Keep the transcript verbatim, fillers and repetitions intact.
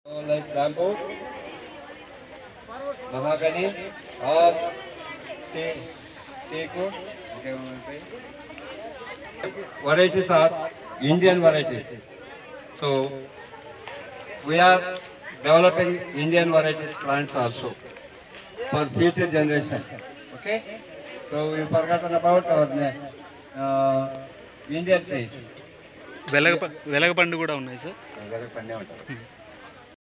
like bamboo, mahogany, or teak, teak. Okay, varieties are Indian varieties. So we are developing Indian varieties plants also for future generation. Okay. So we forgotten about our uh, Indian trees. వెలగ వెలగ పండు కూడా ఉన్నాయి sir. వెలగ పండే ఉంటుంది.